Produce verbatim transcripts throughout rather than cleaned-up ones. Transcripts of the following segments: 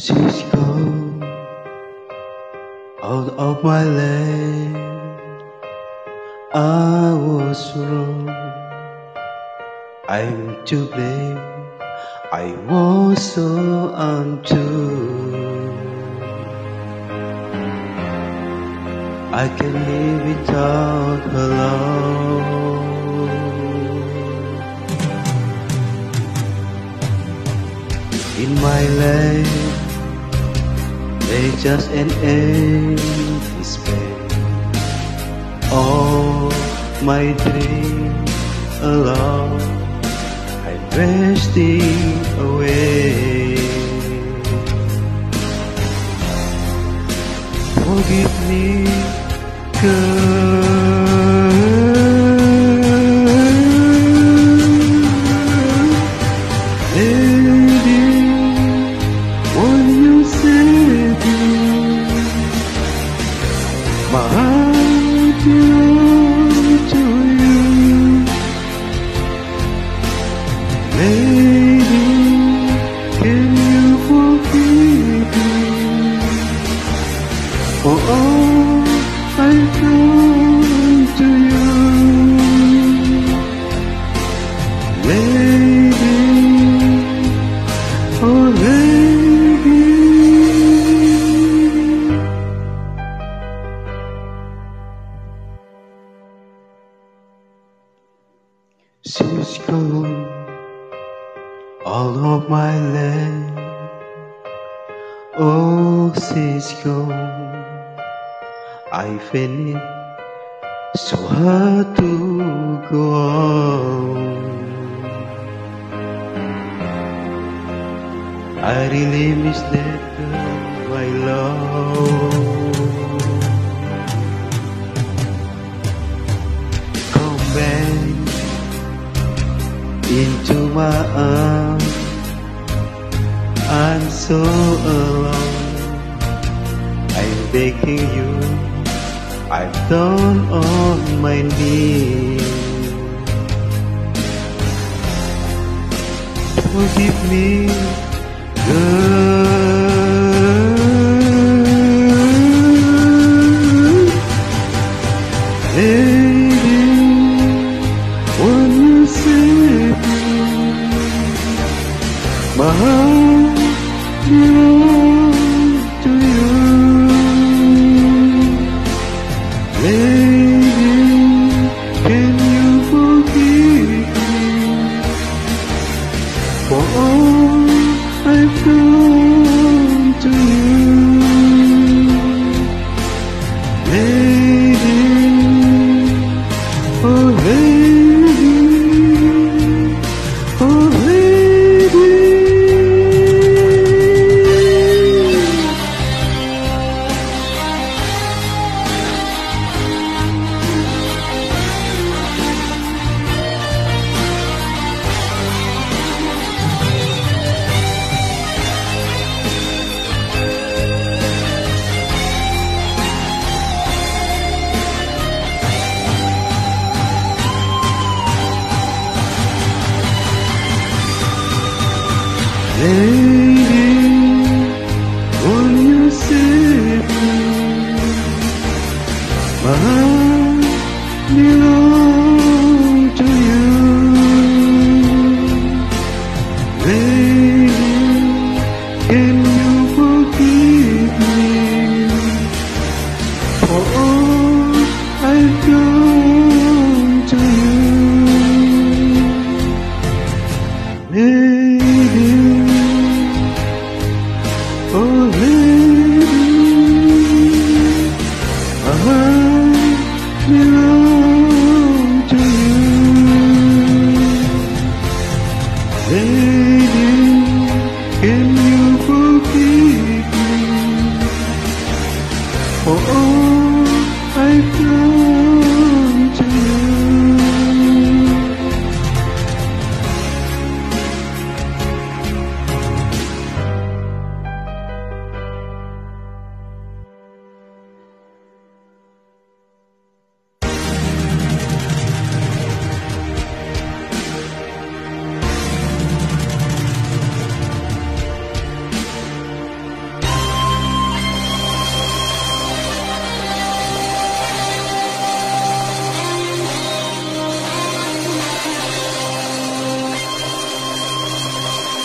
She's gone out of my land. I was wrong, I'm to blame. I was so untrue. I can't live without her love. In my life, there's just an empty space. All my dreams alone, I'm wasting away. Forgive me, girl. Lady, won't you save me? My heart belongs to you. Lady, can you forgive me for all I've done to you? Lady, oh lady. She's gone all of my land. Oh, she's gone. I find it so hard to go on. I really miss that girl I love. Come back into my arms. I'm so alone. I'm begging you, I've down on my knees. Forgive me, girl. Lady, won't you save me? My heart belongs to you. Lady, can you forgive me for all I've done to you? Lady, oh lady, oh lady. Lady, won't you save me? My heart belongs to you. Lady, can you forgive me for all I've done to you? Lady,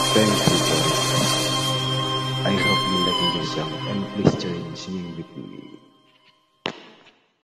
Thank you, boys. I hope you like this song and please join singing with me.